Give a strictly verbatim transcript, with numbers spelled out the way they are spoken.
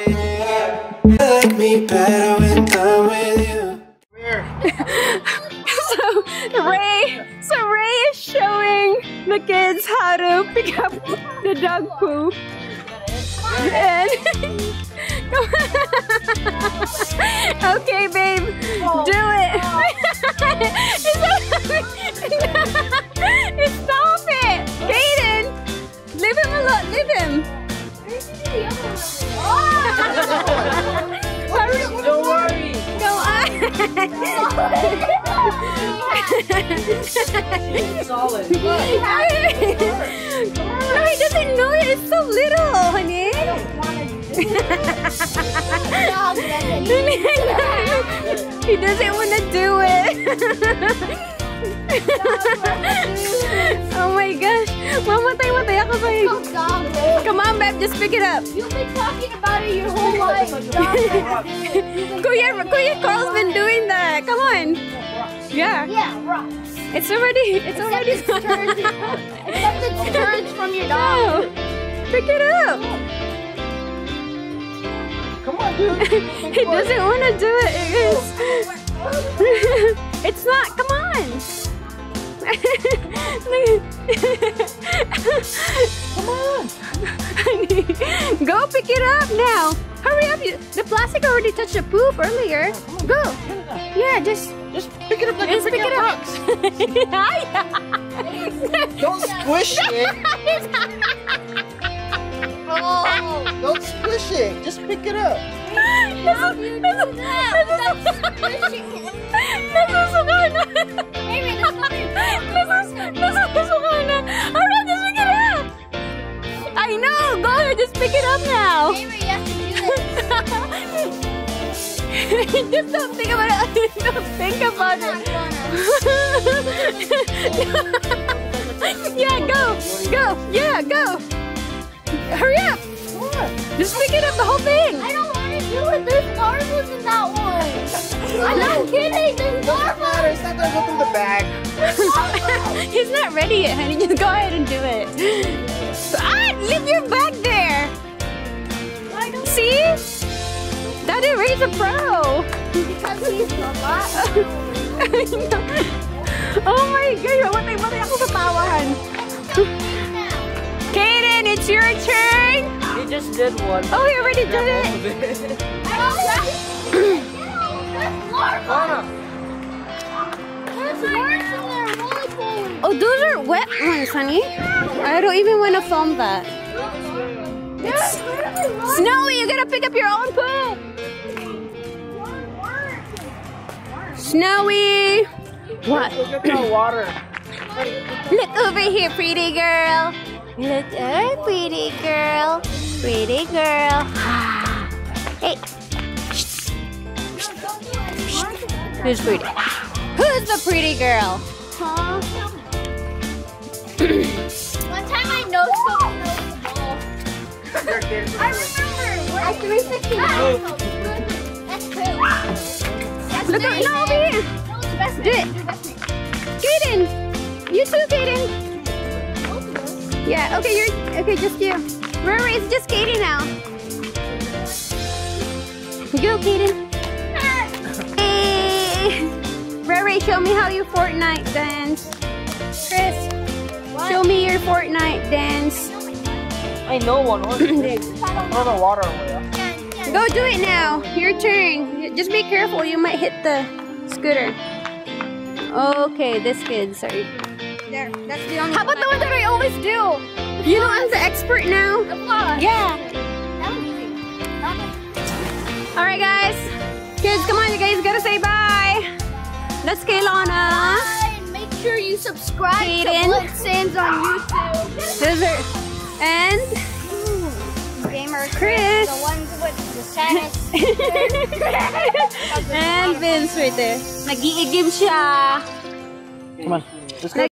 like me better when I'm with you. So Ray, so Ray is showing the kids how to pick up the dog poop. And okay, babe, do it. Stop it, Kaden. Leave him alone. Leave him. Don't worry. Go on. Solid. No, he doesn't know it. It's so little, honey. He doesn't want to do it. Oh my gosh. Mamatay, matay ako sa'yo. Come on, babe. Just pick it up. You've been talking about it your whole life. Kuya, Kuya Carl's been doing that. Come on. Yeah. Yeah, rocks. It's already, it's Except already. it's turds. Except it's turds from your dog. No. Pick it up. Come on, dude. He doesn't want to do it. It is. It's not. Come on. Come on. Go pick it up now. Hurry up. You, the plastic already touched the poop earlier. Go. Yeah, just. Just pick it up like Just you're pick picking it up up. rocks. Don't squish it. Oh. Don't squish it. Just pick it up. How do you do that without squishing it? Nasusukana. Maybe that's not your dog. Nasusukana. Alright, just pick it up. I know. Go ahead, just pick it up now. Maybe you have to do this. Just don't think about it. Don't think about it. Yeah, go. Go. Yeah, go. Hurry up. Just pick it up, the whole thing. I don't want to do it. There's marbles in that one. I'm not kidding. There's marbles. It's not gonna go through the bag. He's not ready yet, honey. Just go ahead and do it. Ah, leave your bag there. See? Daddy Ray's a pro. Because he's a lot. Oh my God. Matay, matay ako sa tawahan. Kaden, it's your turn. He just did one. Oh, he already did it. Oh, that's marbles. There's worms in there. Roly poly. Oh, those are wet ones, honey. I don't even want to film that. It's Snowy, you gotta pick up your own poop. Snowy. What? Look at that water. Look over here, pretty girl. Look over, pretty girl. Pretty girl. Hey. Who's pretty? Who's the pretty girl? Huh? One time I know someone knows the ball. I remember. At three sixty. That's two. That's Look at no, over here. No, it's the best Do it. Kaden. You too, Kaden. Yeah, okay, you're okay, just you. Rerey, it's just Kaden now. Go, Kaden. Hey. Rerey, show me how you Fortnite dance. Chris, what? Show me your Fortnite dance. I know one. Throw the water away. Go do it now. Your turn. Just be careful. You might hit the scooter. Okay, this kid. Sorry. There. That's the only. How about the one that I always do? You know I'm the expert now. The vlog. Yeah. That was easy. All right, guys. Kids, come on. You guys gotta say bye. Let's Kaylana. And make sure you subscribe Kaden. to Blood Sands on YouTube. Scissor. And Gamer Chris. The ones with the saddest. and Vince right there. Nag-iigib siya. Come on. Let's go.